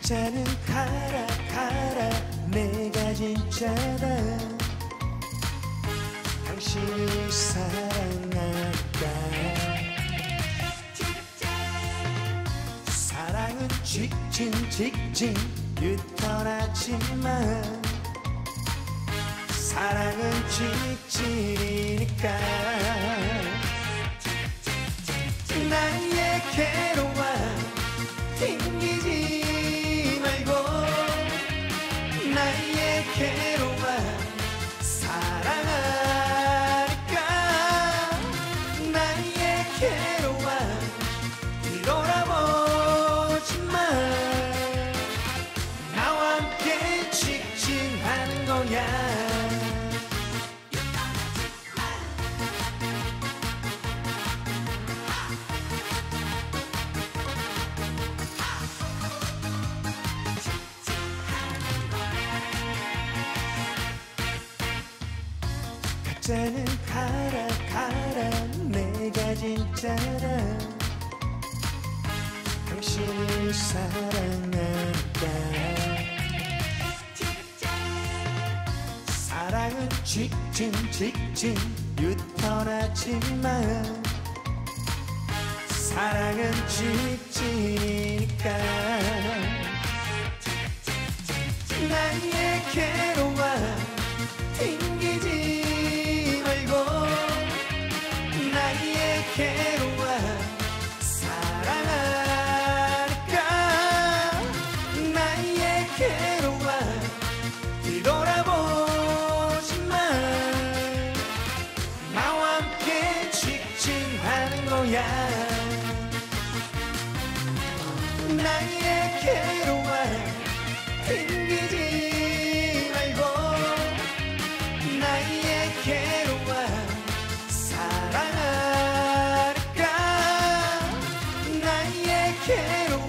가짜는 가라 가라 내가 진짜다 당신을 사랑할까 사랑은 직진 직진 유턴하지만 사랑은 직진이니까 나의 괴로워 튕기지 말고 나의 괴로워 사랑하니까 나의 괴로워 뒤돌아보지마 나와 함께 직진하는 거야 가짜는 가라 가라 내가 진짜라 당신을 사랑한다 사랑은 직진 직진 유턴하지만 사랑은 직진이니까 나의 괴로워 튕기지 말고 나의 괴로워 사랑하니까 나의 괴로워 뒤돌아보지마 나와 함께 직진하는 거야 나의 괴로워 튕기지 말고 나의 괴로워 사랑하니까 나의 괴로워